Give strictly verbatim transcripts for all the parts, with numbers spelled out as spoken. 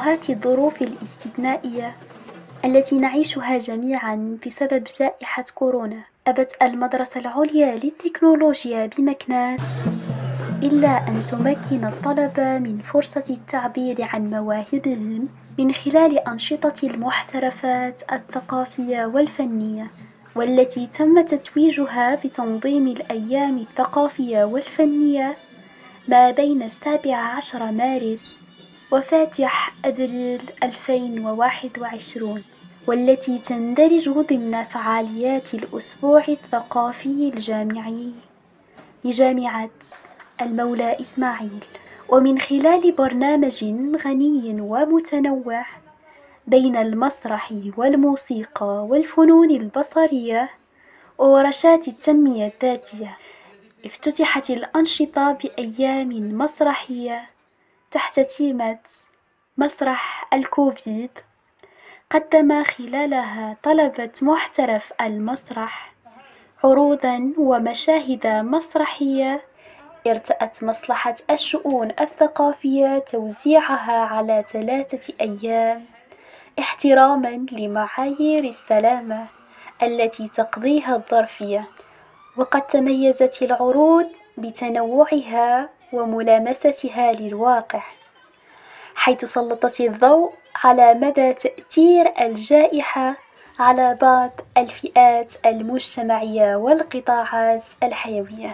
تحققات الظروف الاستثنائية التي نعيشها جميعا بسبب جائحة كورونا، أبت المدرسة العليا للتكنولوجيا بمكناس إلا أن تمكن الطلبة من فرصة التعبير عن مواهبهم من خلال أنشطة المحترفات الثقافية والفنية، والتي تم تتويجها بتنظيم الأيام الثقافية والفنية ما بين السابع عشر مارس وفاتح أبريل ألفين وواحد وعشرين، والتي تندرج ضمن فعاليات الأسبوع الثقافي الجامعي لجامعة المولى إسماعيل. ومن خلال برنامج غني ومتنوع بين المسرح والموسيقى والفنون البصرية وورشات التنمية الذاتية، افتتحت الأنشطة بأيام مسرحية تحت تيمة مسرح الكوفيد، قدم خلالها طلبة محترف المسرح عروضا ومشاهد مسرحية ارتأت مصلحة الشؤون الثقافية توزيعها على ثلاثة أيام احتراما لمعايير السلامة التي تقضيها الظرفية. وقد تميزت العروض بتنوعها وملامستها للواقع، حيث سلطت الضوء على مدى تأثير الجائحة على بعض الفئات المجتمعية والقطاعات الحيوية.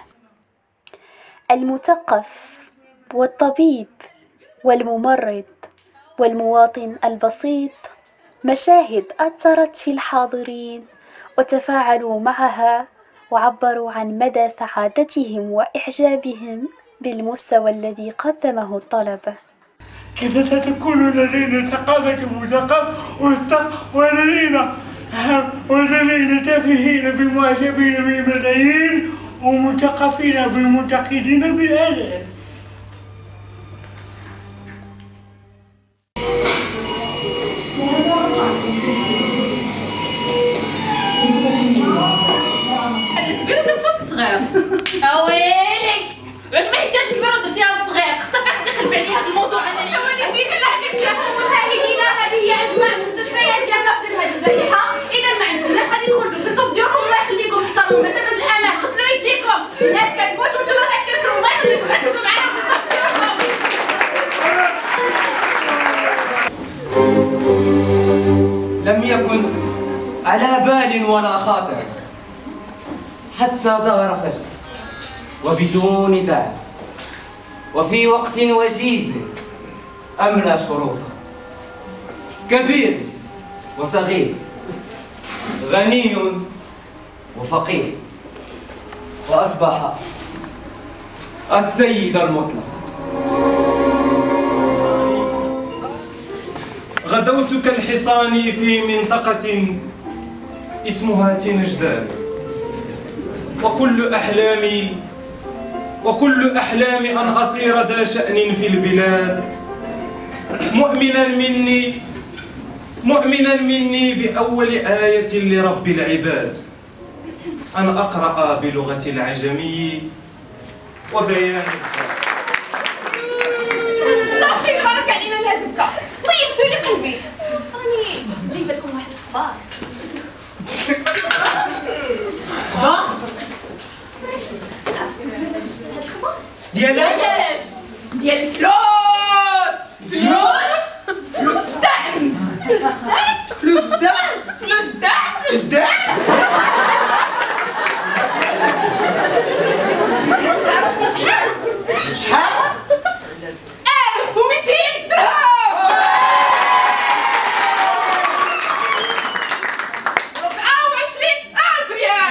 المثقف والطبيب والممرض والمواطن البسيط مشاهد أثرت في الحاضرين وتفاعلوا معها وعبروا عن مدى سعادتهم وإعجابهم بالمستوى الذي قدمه الطلبة. كيف ستكون لدينا ثقافة مثقفة ولدينا ولدينا تافهين بمعجبين بالملايين ومثقفين بمعتقدين بالآلاف؟ الكبير درتها الصغير. اويلي واش ما حيتاش كبير ودرتيها الصغير؟ خصك اختي قلبي عليا هذا الموضوع. انا يا وليدي كلا عندك شافوا مشاهدينا، هذه هي اجواء المستشفيات ديالنا في هذه الجائحه. اذا ما عندكمش غادي تخرجوا بالصوت ديالكم، الله يخليكم احترموا مسافه الامان، غسلوا يديكم، ناس كتموت وانتم ما كتفكروا، الله يخليكم ركزوا معنا بالصوت ديالكم. لم يكن على بال ولا خاطر حتى ظهر فجأة وبدون داعي وفي وقت وجيز أملى شروطه، كبير وصغير، غني وفقير، وأصبح السيد المطلق. غدوت كالحصان في منطقة اسمها تنجدان، وكل أحلامي وكل أحلامي أن أصير ذا شأن في البلاد، مؤمنا مني مؤمنا مني بأول آية لرب العباد، أن أقرأ بلغة العجمي وبيان صافي بارك علينا من هاد البكا، طيبتوا لي قلبي. راني جايبه لكم واحد الخبار. خبار؟ عرفتوا كيفاش هاد الخبار؟ ديال علاش؟ ديال الفلوس. فلوس؟ فلوس الدعم. فلوس الدعم؟ فلوس الدعم؟ فلوس الدعم؟ فلوس الدعم؟ عرفتي شحال؟ شحال؟ ألف ومئتين درهم. ربعة وعشرين ألف ريال.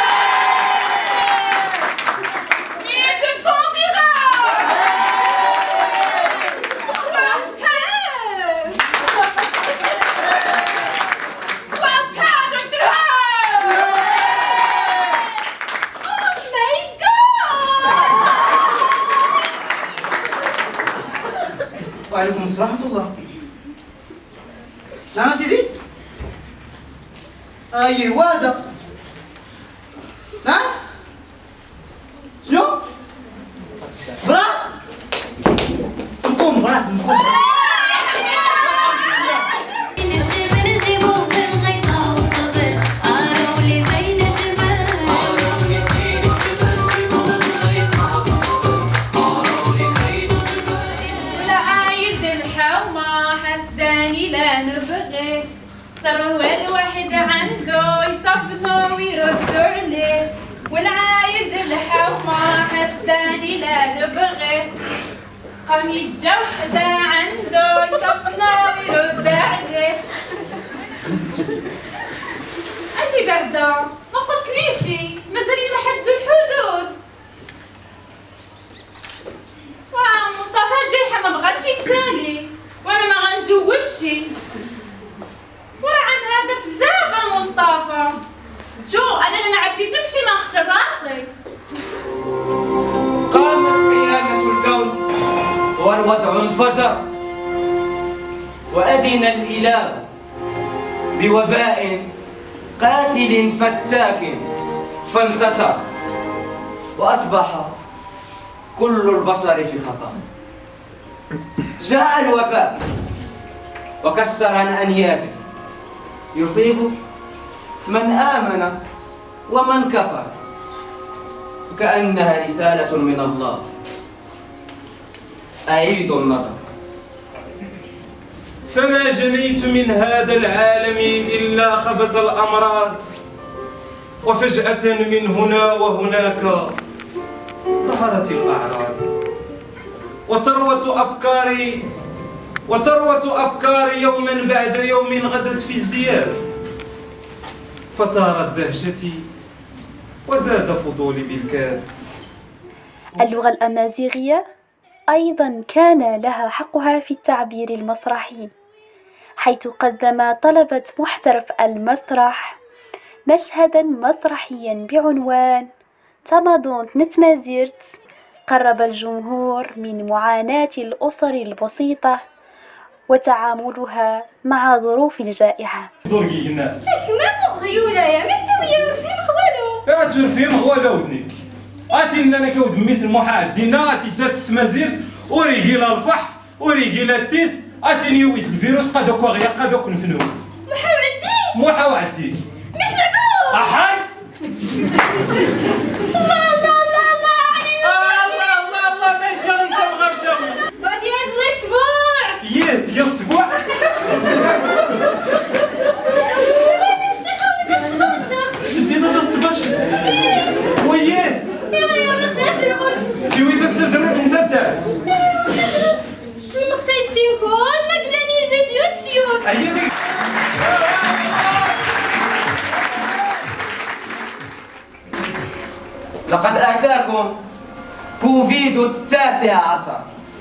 مية دوسون ديغام. ثلاث آلاف درهم. Oh my God. وعليكم السلام ورحمة الله. نعم سيدي؟ أيوه هذا. نعم؟ شنو؟ براس؟ نقوم براس نقوم. بغي صار هو الواحد عنده يصبنو ويردو عليه والعايد الحومة حسداني لا تبغي قام يتجا وحدة عنده يصبنو ويرد عليه اجي بعدا ما قلتليشي مازال ما حد الحدود واه مصطفى جايحة ما بغات تجي تسالي وانا ما غنجوزشي وراه عند هذا بزاف مصطفى جو انا ما عبيتكش ما نقتل راسي. قامت قيامة الكون والوضع انفجر وأذن الإله بوباء قاتل فتاك فانتشر وأصبح كل البشر في خطر. جاء الوباء وكسر عن أنيابه يصيب من آمن ومن كفر كأنها رسالة من الله. أعيد النظر. فما جنيت من هذا العالم إلا خبث الأمراض وفجأة من هنا وهناك ظهرت الأعراض وتروة أفكاري وتروة أفكاري يوما بعد يوم غدت في ازدياد فطارت دهشتي وزاد فضولي بالكاد. اللغة الأمازيغية أيضا كان لها حقها في التعبير المسرحي، حيث قدم طلبة محترف المسرح مشهدا مسرحيا بعنوان تمادونت نتمازيرت، قرب الجمهور من معاناة الأسر البسيطة وتعاملها مع ظروف الجائحة. درقي هنا كمان خيولة يا متى ويا فين خوالو اتور فين خوالو ودنك اتي لنا كود ميس المحاد دينا اتي دات السمازيرت وريقي لا الفحص وريقي لا التيست اتي نيويت الفيروس قادوك وغيا قادوك نفنو محا وعدي موحا وعدي مسرعو احاي الله الله الله الله علينا الله الله الله ما يجي نصبغ بشاوي بعد هذا الاسبوع ياس يا السبوع تدينا الصباش وياه ايوا يا مغساس المرت تيوي تستزرق مسدات المختار شي كل نقلني البيت يوتيوب ايدي لقد آتاكم كوفيد التاسع عشر،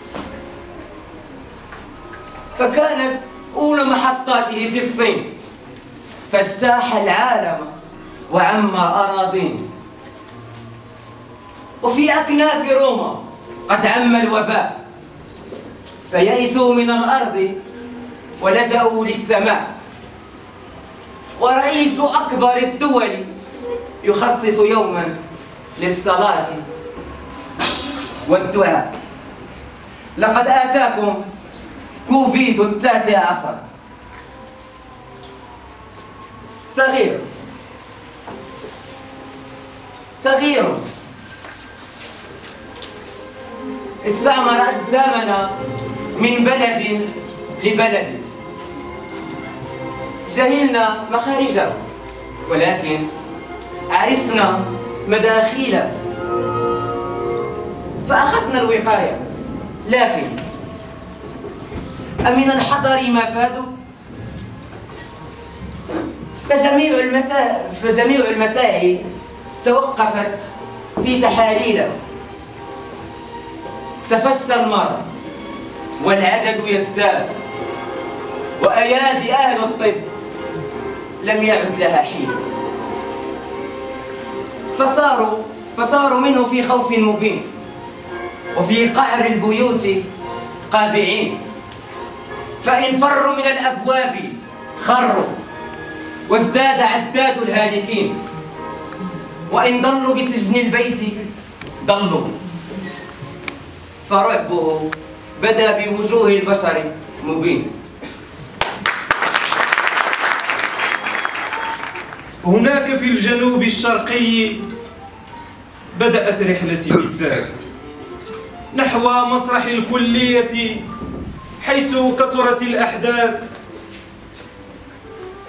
فكانت أولى محطاته في الصين، فاجتاح العالم وعم أراضين، وفي أكناف روما قد عم الوباء، فيئسوا من الأرض ولجأوا للسماء، ورئيس أكبر الدول يخصص يوما للصلاة والدعاء. لقد آتاكم كوفيد التاسع عشر، صغير صغير استعمر أجسامنا من بلد لبلد، جهلنا مخارجه ولكن عرفنا مداخيله، فأخذنا الوقاية، لكن أمن الحضر ما فادوا؟ فجميع المسا... فجميع المساعي توقفت في تحاليله، تفشى المرض والعدد يزداد، وأيادي أهل الطب لم يعد لها حين، فصاروا فصاروا منه في خوف مبين، وفي قعر البيوت قابعين، فإن فروا من الأبواب خروا، وازداد عداد الهالكين، وإن ضلوا بسجن البيت ضلوا، فرعبه بدا بوجوه البشر مبين. هناك في الجنوب الشرقي بدأت رحلتي بالذات نحو مسرح الكلية، حيث كثرت الأحداث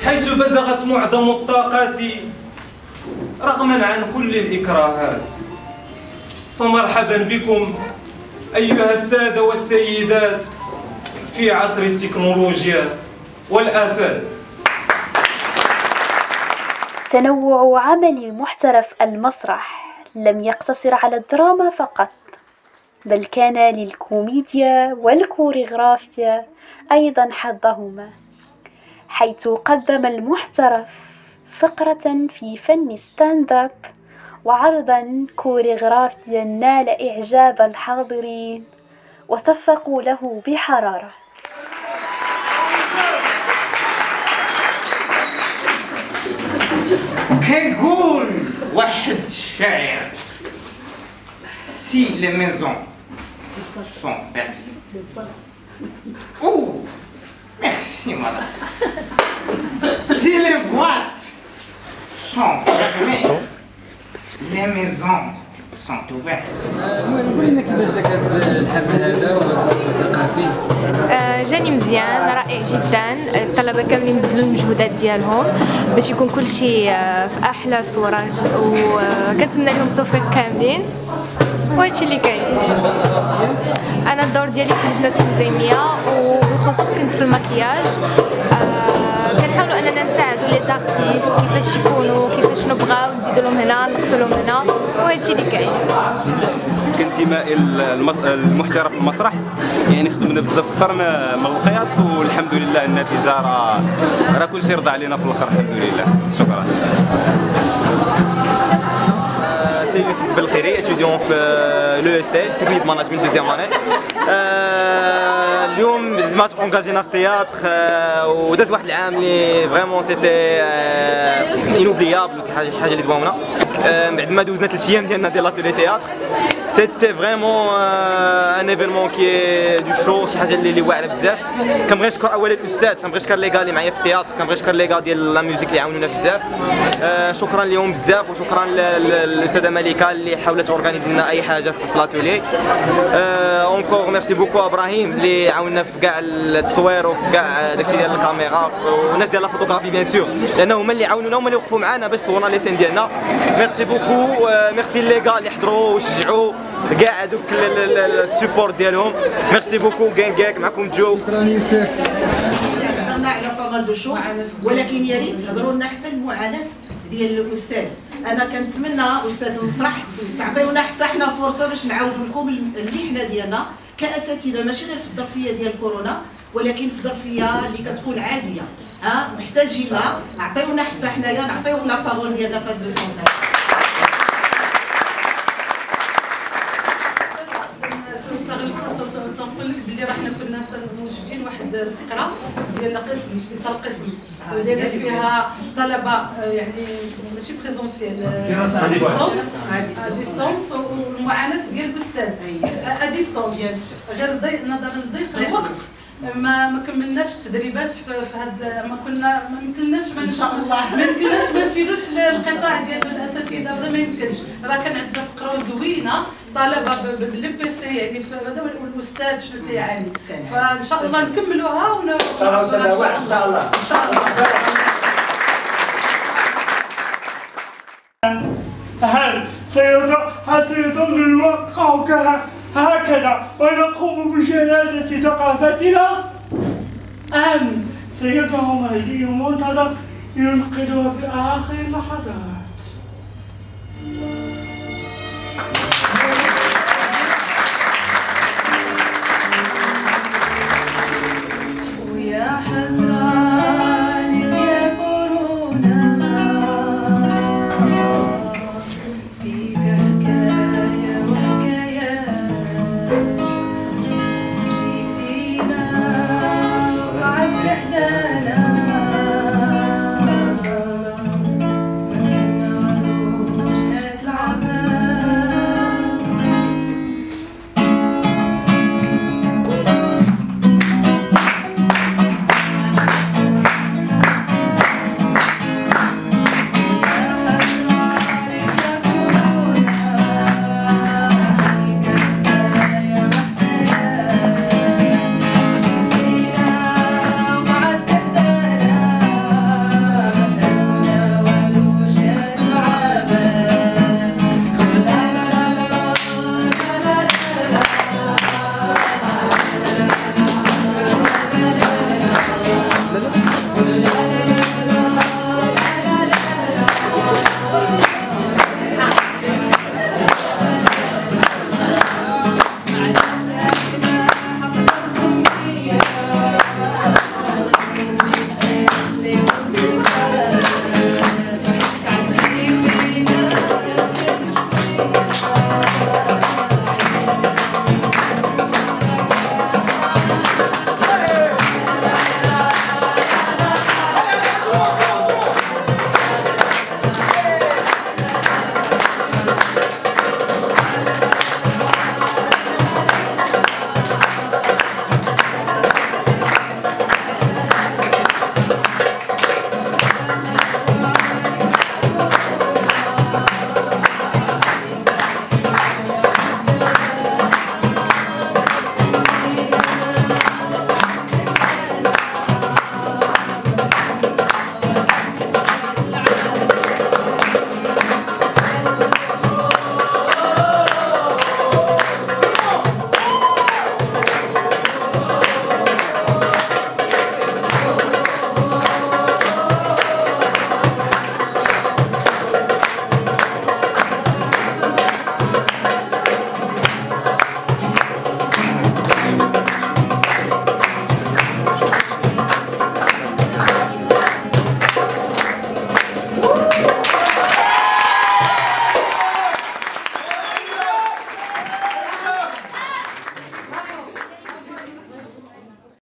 حيث بزغت معظم الطاقات رغما عن كل الإكراهات. فمرحبا بكم أيها السادة والسيدات في عصر التكنولوجيا والآفات. تنوع عمل محترف المسرح لم يقتصر على الدراما فقط، بل كان للكوميديا والكوريغرافيا أيضا حظهما، حيث قدم المحترف فقرة في فن ستاند اب وعرضا كوريغرافيا نال إعجاب الحاضرين وصفقوا له بحرارة. كنقول واحد الشاعر سي لي ميزون سون بيرلي. او ميرسي مدام. سي لي بواط سون فيرمي. لي ميزون سون اوفيرت. المهم قولي لنا كيفاش جاك هذا الحفل هذا والمؤتمر الثقافي؟ آه جاني مزيان رائع جدا. الطلبه كاملين بذلوا المجهودات ديالهم باش يكون كل شيء آه في احلى صوره، وكنتمنى لهم التوفيق كاملين وهادشي اللي كاين. انا الدور ديالي في اللجنه التنظيميه وبالخصوص كنت في المكياج. آه كنحاولوا اننا نساعدوا لي زارتيست كيفاش يكونوا، كيفاش نبغاو نزيدوا لهم هنا نقصوا لهم هنا وهادشي اللي كاين. كانتمائي المحترف المسرح يعني خدمنا بزاف اكثر من القياس، والحمد لله النتيجه راه راه كلشي رضى علينا في الاخر الحمد لله. شكرا. سي يوسف بالخيري اتيديون في لو اس تي تكنيك ماناجمنت دوزيام اني. اليوم ما اونغاجينا في تياتر وداز واحد العام اللي فريمون سيتي انوبليابل، شي حاجه شي حاجه اللي زوينه. بعد ما دوزنا ثلاث ايام ديالنا ديال لاتيلي تياتر سيتي فريمون ان ايفينمون كي دو شو، شي حاجه اللي اللي واعره بزاف. كنبغي نشكر اولا الاستاذ، كنبغي نشكر لي غا اللي معايا في التياتر، كنبغي نشكر لي غا ديال لا ميوزيك اللي عاونونا بزاف. شكرا لهم بزاف، وشكرا للاستاذه ملكه اللي حاولت اورغانيزي لنا اي حاجه في لاتيلي. اونكور ميرسي بوكو ابراهيم اللي عاوننا في كاع التصوير وفي كاع داكشي ديال الكاميرا، والناس ديال الفوتوغرافي بيان سور، لان هما اللي عاونونا هما اللي وقفوا معنا باش صورنا لي سين ديالنا. ميرسي بوكو. ميرسي لي غا اللي حضروا وشجعوا كاع دوك السيبور ديالهم. ميرسي بوكو. كانكاك معكم جو. شكرا يوسف. هضرنا على باغال دو شوز، ولكن يا ريت تهضروا لنا حتى المعاناه ديال الاستاذ. انا كنتمنى استاذ المسرح تعطيونا حتى حنا فرصه باش نعاودوا لكم المحنه ديالنا كاساتذه، ماشي غير في الظرفيه ديال كورونا ولكن في الظرفيه اللي كتكون عاديه. ها محتاجينها، عطيونا حتى حنايا نعطيو لا باغول ديالنا في هذا السونس. نستغل الفرصه ونقول لك بلي راه حنا كنا موجودين واحد الفقره ديال قسم سبيطار قسم اللي فيها طلبه يعني ماشي بريزونسيال، ديستونس، والمعاناه ديال الاستاذ اديستونس. غير نظرا لضيق الوقت ما ما كملناش التدريبات في هذا، ما كنا ما يمكنناش ما ان شاء الله ما يمكنناش ما نشيلوش القطاع ديال الاساتذه، هذا ما يمكنش. راه كان عندنا فقره زوينه طلبه باللي بي سي يعني هذا والاستاذ شنو تيعاني، فان شاء الله نكملوها ون ان شاء الله ان شاء الله ان شاء الله. هل سيظل الوقت هكذا ونقوم بجنازة ثقافتنا، أم سيدعو مهدي منتظر ينقذها في آخر اللحظات؟ ويا حسرة